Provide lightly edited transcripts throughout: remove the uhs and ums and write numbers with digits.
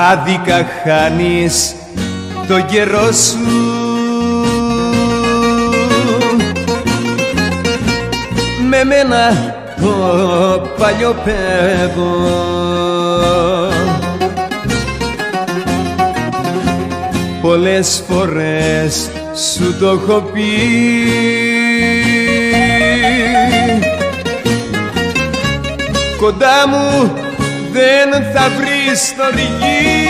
άδικα χάνεις το καιρό σου. Με μένα το παλιό παιδό πολλές φορές σου το έχω πει. Κοντά μου δεν θα βρεις στοργή.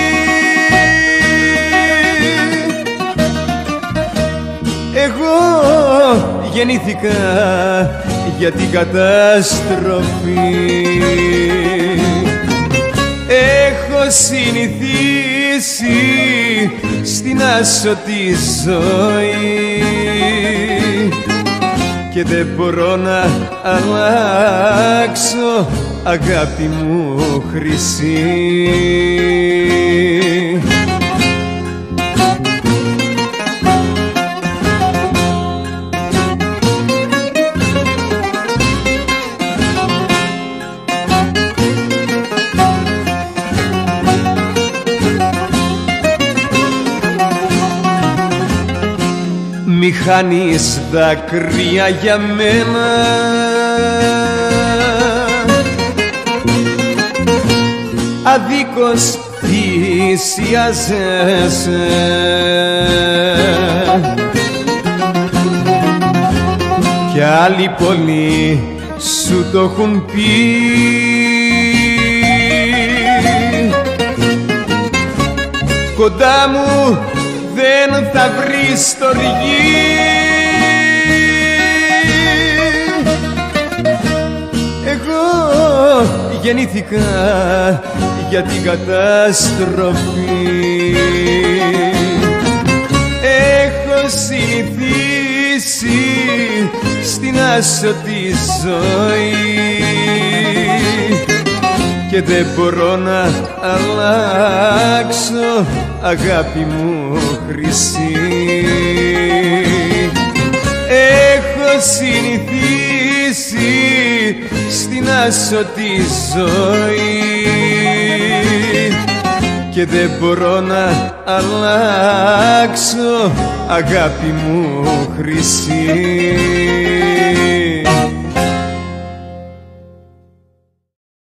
Εγώ γεννήθηκα για την καταστροφή. Έχω συνηθίσει στην άσωτη ζωή και δεν μπορώ να αλλάξω, αγάπη μου χρυσή. Μη χάνεις δάκρυα για μένα, αδίκως θυσιάζεσαι. Κι άλλοι πολλοί σου το έχουν πει. Κοντά μου δεν θα βρεις στοργή. Εγώ γεννήθηκα για την καταστροφή. Έχω συνηθίσει στην άσωτη ζωή και δεν μπορώ να αλλάξω, αγάπη μου χρυσή. Έχω συνηθίσει στην άσωτη ζωή και δεν μπορώ να αλλάξω, αγάπη μου χρυσή.